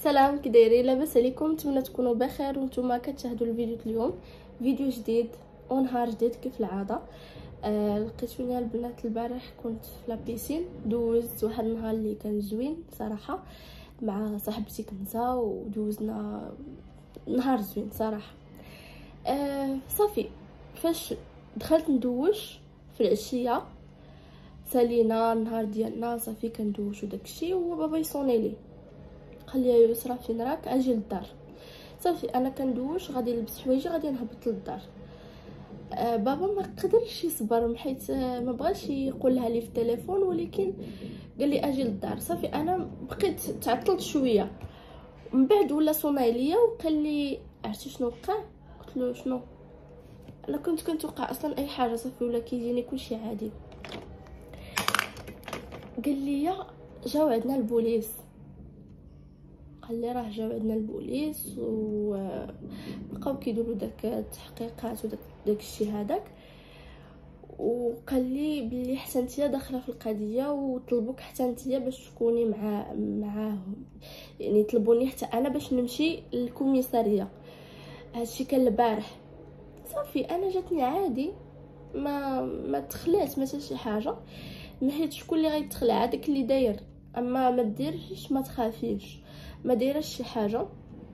سلام، كي دايرين؟ لاباس عليكم؟ نتمنى تكونوا بخير وانتم كتشاهدوا الفيديو اليوم. فيديو جديد ونهار جديد كيف العاده. لقيتوني البنات البارح كنت في لابيسين، دوزت واحد النهار اللي كان زوين صراحه مع صاحبتي كنزه، ودوزنا نهار زوين صراحه. صافي فاش دخلت ندوش في العشيه سالينا النهار ديالنا، صافي كندوش وداكشي، وبابا يصوني لي قال لي يا يسرا فين راك؟ اجي للدار. صافي انا كندوش غادي نلبس حوايجي غادي نهبط للدار. بابا ما قدرش يصبر حيت ما بغاش يقول لها لي في التليفون، ولكن قال لي اجي للدار. صافي انا بقيت تعطلت شويه، من بعد ولا صوناي ليا وقال لي عرفتي شنو وقع؟ قلت له شنو؟ انا كنت كنتوقع اصلا اي حاجه، صافي ولا كيجيني كلشي عادي. قال لي جاو عندنا البوليس، قال لي راه جاو عندنا البوليس وبقاو كيديروا داك التحقيقات وداك الشيء هذاك، وقال لي بلي حتى نتيا داخله في القضيه وطلبوك حتى نتيا باش تكوني معاهم، يعني طلبوني حتى انا باش نمشي للكوميساريه. هادشي كان البارح. صافي انا جاتني عادي، ما تخلعت ما حتى شي حاجه، نحيت شكون اللي غيتخلع؟ هذاك اللي داير. اما ما ديرش ما تخافيش، ما دايرش شي حاجه.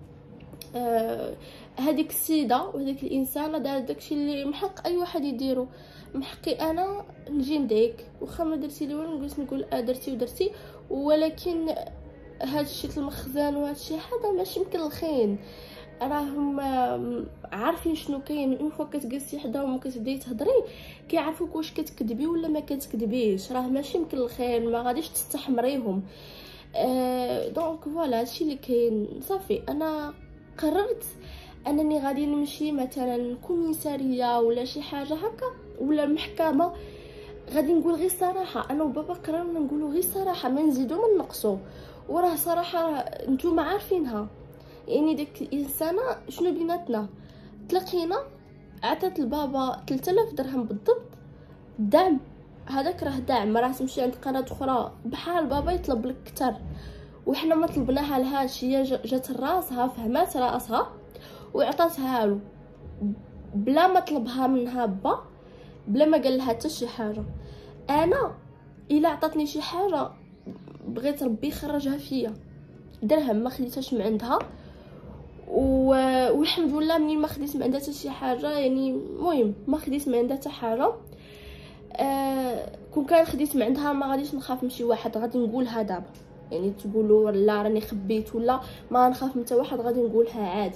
هذيك السيده وهذيك الانسانه دارت داكشي اللي محق اي واحد يديرو. محقي انا نجي ندعيك واخا ما درتي لي والو، نجلس نقول درتي ودرتي، ولكن هادشي المخزن وهادشي هذا ماشي يمكن الخين. راهم عارفين شنو كاين. اون فوا كتجلسي حداهم وكتبداي تهضري كيعرفوك واش كتكذبي ولا ما كتكذبيش. راه ماشي يمكن الخير، ما غاديش تستحمريهم. دونك فوالا هادشي اللي كاين. صافي انا قررت انني غادي نمشي مثلا كوميساريه ولا شي حاجه هكا ولا المحكمه، غادي نقول غير الصراحه. انا وبابا قررنا نقولوا غير الصراحه، ما نزيدو ما نقصو. وراه صراحه نتوما عارفينها، يعني ديك الانسانه شنو بيناتنا. تلاقينا عطات لبابا 3000 درهم بالضبط دعم. هذاك راه دعم، راه تمشي عند قناه اخرى بحال بابا يطلب لك كتر، وحنا ما طلبناها لهاش. هي جات راسها فهمات راسها وعطاتها له بلا ما طلبها منها با، بلا ما قال لها حتى شي حاجه. انا الا عطاتني شي حاجه بغيت ربي يخرجها فيا، درهم ما خديتهاش من عندها. والحمد لله منين ما خديت من عندها حتى شي حاجه، يعني المهم ما خديت من عندها حتى حاجه. كون كان خديت من عندها ما غاديش نخاف من شي واحد، غادي نقولها دابا. يعني تقولوا لا راني خبيت ولا ما نخاف من حتى واحد، غادي نقولها عادي.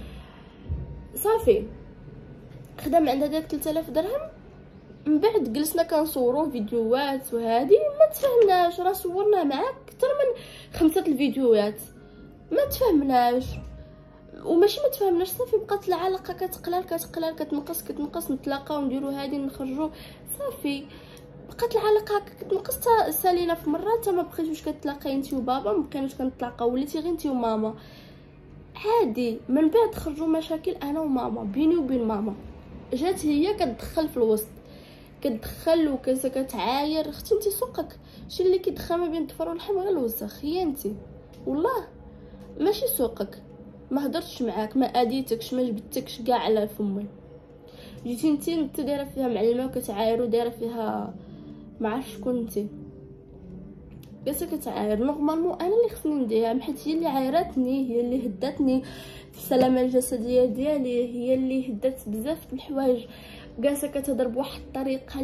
صافي خدام عندها داك 3000 درهم. من بعد جلسنا كنصوروا فيديوهات وهذه ما تفهمناش. راه صورنا معاك اكثر من 5 الفيديوهات ما تفهمناش، وماشي ما تفهمناش. صافي بقات العلاقه كتقلال كتنقص، نتلاقاو نديرو هادي نخرجوا. صافي بقات العلاقه كتنقص. سالينا في مره حتى ما بقيتوش كتلاقاي انت وبابا، ما بقيناش كنتلاقاو، وليتي غير انت وماما عادي. من بعد خرجوا مشاكل انا وماما، بيني وبين ماما. جات هي كتدخل في الوسط، كتدخل وكتعاير. اختي انت سوقك شي اللي كيدخل ما بين الضفر واللحم غير الوسخ. هي انت والله ماشي سوقك، ما هضرتش معاك، ما اديتكش، ما جبدتكش كاع على فمي. جيتي انت دايره فيها معلمه وكتعاير ودايره فيها ما عرف شكون انت، بس كتعاير. نورمالمون انا اللي خصني ندير، حيت هي اللي عايراتني، هي اللي هداتني في السلامه الجسديه ديالي، هي اللي هدات بزاف د الحوايج. جالسه كتهضر بواحد الطريقه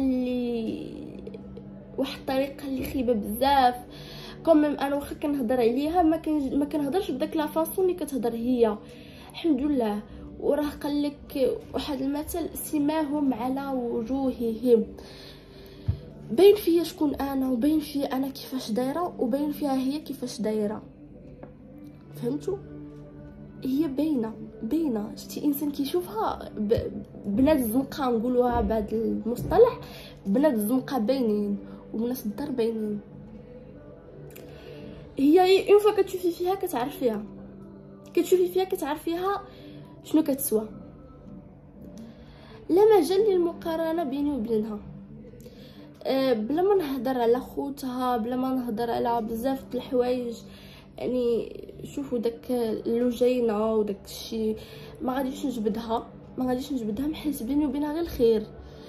اللي خيبه بزاف. كوميم انا واخا كنهضر عليها ما كنهضرش بداك لا فاصون اللي كتهضر هي. الحمد لله. وراه قال لك واحد المثل سماهم على وجوههم. باين فيا شكون انا، وباين فيا انا كيفاش دايره، وباين فيها هي كيفاش دايره. فهمتوا؟ هي باينه. شتي انسان كيشوفها بنات الزنقه، نقولوها بهذا المصطلح، بنات الزنقه باينين وبنات الدار باينين. هي اون فوا كتشوفي فيها كتعرفيها شنو كتسوى. لا مجال للمقارنه بيني وبينها. بلا ما نهضر على خوتها، بلا ما نهضر على بزاف د الحوايج، يعني شوفوا داك اللوجينه وداك الشيء ما غاديش نجبدها، حيت بيني وبينها غير الخير.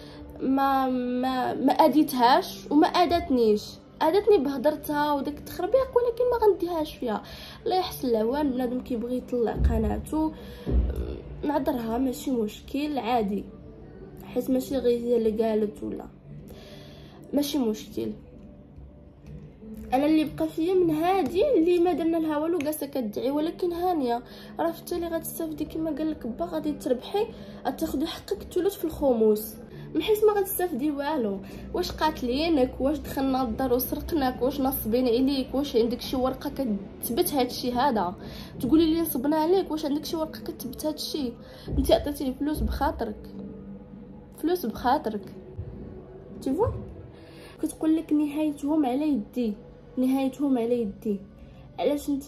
ما اديتهاش وما ادتني بهضرتها وداك التخربيق، ولكن ما غنديهاش فيها. الله يحسن العوان، بنادم كيبغي يطلع قناته نعذرها، ماشي مشكل عادي، حيت ماشي غير هي اللي قالت ولا ماشي مشكل. انا اللي بقى فيا من هادي اللي ما درنا لها والو، جالسه كتدعي، ولكن هانيه راه حتى اللي غتستافدي كما قال لك با، غادي تربحي، غتاخدي حقك الثلث في الخمس، من حيث ما غتستافدي والو. واش قاتلينك، واش دخلنا الدار وسرقناك، واش نصبين عليك، واش عندك شي ورقه كتثبت هادشي هذا تقولي لي نصبنا عليك؟ واش عندك شي ورقه كتثبت هادشي؟ انت عطيتيني فلوس بخاطرك، تيفوا كتقول لك نهايتهم على يدي. علاش انت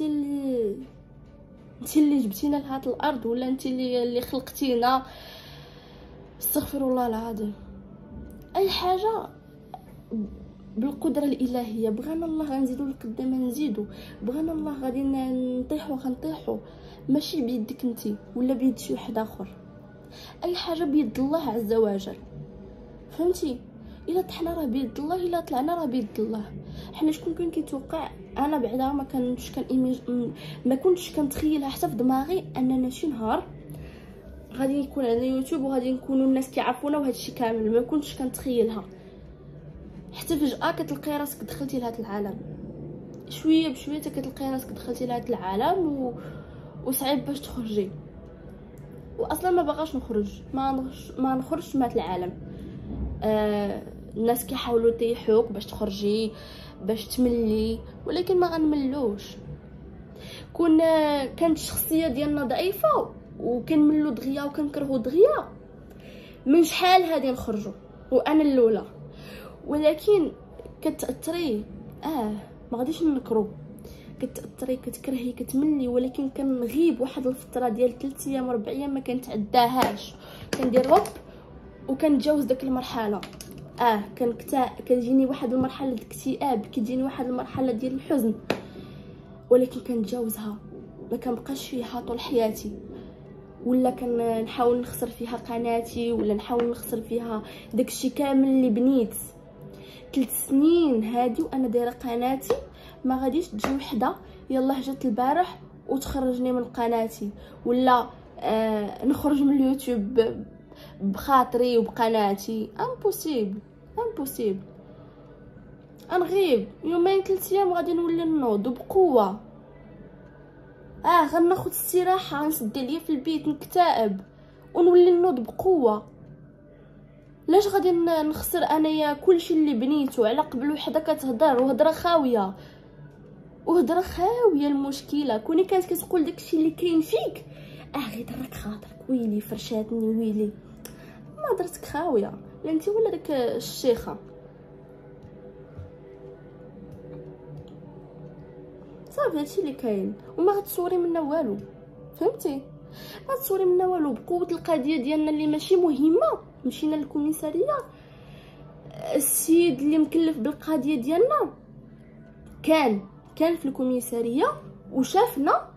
اللي جبتينا لهاد الارض، ولا انت اللي خلقتينا؟ استغفر الله العظيم. اي حاجه بالقدره الالهيه، بغانا الله غنزيدو لقدام، نزيدو، بغانا الله غادي غنطيحو، ماشي بيدك انت ولا بيد شي واحد اخر. اي حاجه بيد الله عز وجل، فهمتي؟ الا طحنا راه بيد الله، الا طلعنا راه بيد الله. حنا شكون كان كيتوقع؟ انا بعدا ما كنتش كنتخيلها حتى في دماغي اننا شي نهار غادي يكون عندنا يوتيوب وغادي نكونوا الناس كيعرفونا، وهذا الشيء كامل ما كنتش كنتخيلها. حتى فجاه كتلقاي راسك دخلتي لهذا العالم، شويه بشويه كتلقاي راسك دخلتي لهذا العالم وصعيب باش تخرجي. واصلا ما باغاش نخرج، ما نخرجش من هذا العالم. الناس كيحاولوا يطيحوك باش تخرجي، باش تملي، ولكن ما غنملوش. كانت الشخصيه ديالنا ضعيفه وكنملو دغيا وكنكرهو دغيا، من شحال هادي نخرجوا وانا الاولى. ولكن كتاثري، ما غاديش ننكرو، كتاثري، كتكرهي، كتملي، ولكن كنغيب واحد الفتره ديال 3 ايام 4 ايام ما كنتعداهاش، كندير هوب وكنتجاوز داك المرحله. كتجيني واحد المرحله ديال الاكتئاب، كتجيني واحد المرحله ديال الحزن، ولكن كنتجاوزها، ما كنبقاش فيها طول حياتي، ولا كنحاول نخسر فيها قناتي، ولا نحاول نخسر فيها داكشي كامل اللي بنيت 3 سنين هادي وانا دايره قناتي. ما غاديش تجي وحده يلا جات البارح وتخرجني من قناتي، ولا نخرج من اليوتيوب بخاطري وبقناتي. امبوسيبل. غنغيب يومين 3 ايام غادي نولي نوض وبقوه. غناخد استراحه، غنسد عليا في البيت، نكتئب ونولي نوض بقوه. لاش غادي نخسر انايا كلشي اللي بنيتو على قبل وحده كتهضر وهضره خاويه المشكله كوني كانت كتقول داكشي اللي كاين فيك، غير درك خاطرك، ويلي فرشاتني، ويلي ما درتك خاويه، لا انت ولا داك الشيخه. صافي هادشي اللي كاين، وما غتصوري منا والو، فهمتي؟ ما تصوري منا والو. بقوه القضيه ديالنا اللي ماشي مهمه مشينا للكوميساريه. السيد اللي مكلف بالقضيه ديالنا كان في الكوميساريه وشافنا،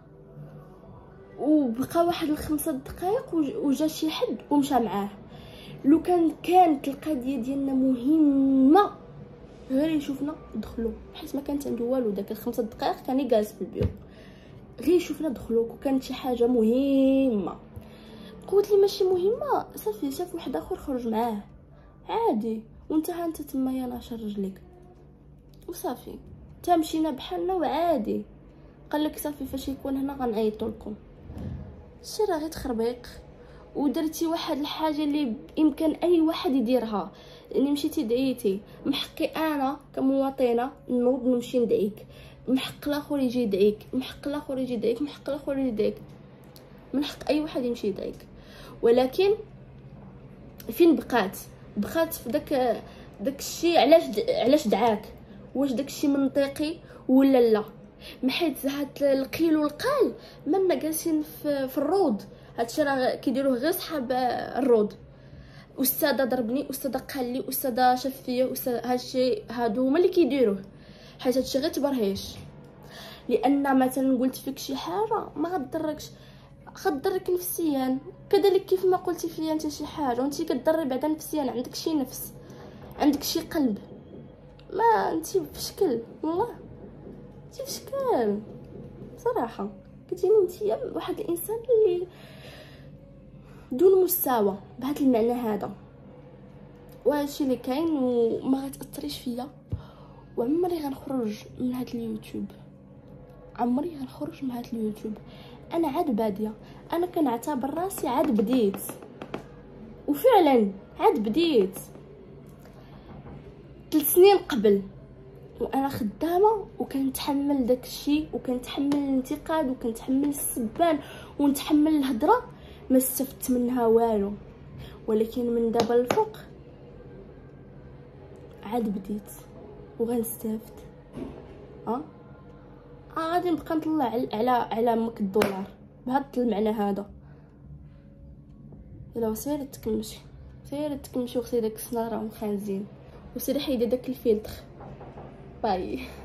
وبقى واحد 5 دقائق وجا شي حد ومشى معاه. لو كانت القضيه ديالنا مهمه غير يشوفنا دخلوا، حيت ما كانت عنده والو. داك 5 دقائق كان جالس في البيو، غير يشوفنا دخلوا. وكانت شي حاجه مهمه قلت لي ماشي مهمه، صافي شاف واحد اخر خرج معاه عادي، وانت تما يا ناشر رجليك وصافي. مشينا بحالنا وعادي. قال لك صافي فاش يكون هنا غنعيطوا لكم. الشيء راه غير تخربيق، ودرتي واحد الحاجه اللي يمكن اي واحد يديرها. يعني مشيتي دعيتي، محقي انا كمواطنه نوض نمشي ندعيك، محق الاخر يجي يدعيك، محق الاخر يجي يدعيك، محق الاخر يجي يدعيك، من حق اي واحد يمشي يدعيك. ولكن فين بقات في داك الشيء؟ علاش دعاك؟ واش داك الشيء منطقي ولا لا؟ محيت هاد القيل والقال مالنا جالسين في الروض. هادشي راه كيديروه غير صحاب الروض. استاذه ضربني، استاذه قال لي، استاذه شاف فيا، استاذ، هادشي هادو هما اللي كيديروه، حيت هادشي غير تبرهيش. لان مثلا قلت فيك شي حاجه ما غضركش، غضرك نفسيا. كذلك كيف ما قلتي فيا انت شي حاجه وانت كتضري بعدا نفسيا، عندك شي نفس، عندك شي قلب، ما انت في شكل والله، انت في شكل صراحه. كتجيني انت واحد الانسان اللي دون مستوى بهذا المعنى هذا، وهادشي اللي كاين وما غتاثريش فيا. وعمري غنخرج من هذا اليوتيوب، عمري غنخرج من هذا اليوتيوب. انا عاد باديه، انا كنعتبر راسي عاد بديت، وفعلا عاد بديت 3 سنين قبل وانا خدامه وكنتحمل داك الشيء، وكنتحمل الانتقاد وكنتحمل السبان ونتحمل الهضره، ما استفدت منها والو. ولكن من دابا الفوق عاد بديت وغنستافد. غادي نبقى نطلع على مك الدولار بهذا المعنى هذا. يلا سير تكمشي، سير تكمشي وغسلي داك السناره ومخانزين، وسيري حيدي داك الفلتر. باي.